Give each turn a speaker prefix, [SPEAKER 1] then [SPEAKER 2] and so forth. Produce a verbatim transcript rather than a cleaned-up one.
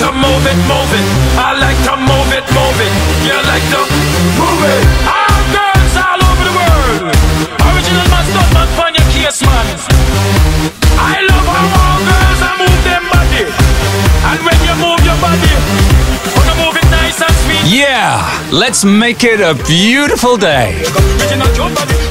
[SPEAKER 1] to move it, move it. I like to move it, move it. You like to move it. All girls all over the world. Original man, stunt man, pon your case, man. I love how all girls are move them body. And when you move your body, wanna move it nice and sweet.
[SPEAKER 2] Yeah, let's make it a beautiful day.
[SPEAKER 1] Original your body.